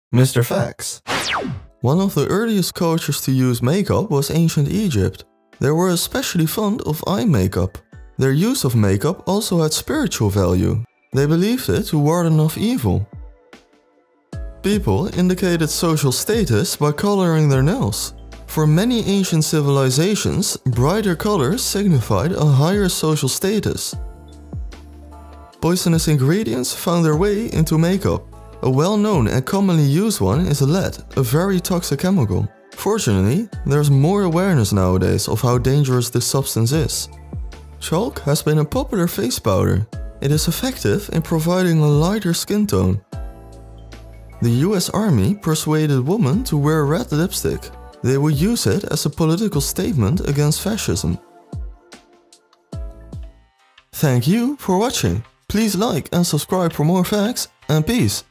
Mr. Facts. One of the earliest cultures to use makeup was ancient Egypt. They were especially fond of eye makeup. Their use of makeup also had spiritual value. They believed it to ward off evil. People indicated social status by coloring their nails. For many ancient civilizations, brighter colors signified a higher social status. Poisonous ingredients found their way into makeup. A well-known and commonly used one is lead, a very toxic chemical. Fortunately, there's more awareness nowadays of how dangerous this substance is. Chalk has been a popular face powder. It is effective in providing a lighter skin tone. The US Army persuaded women to wear red lipstick. They would use it as a political statement against fascism. Thank you for watching. Please like and subscribe for more facts, and peace.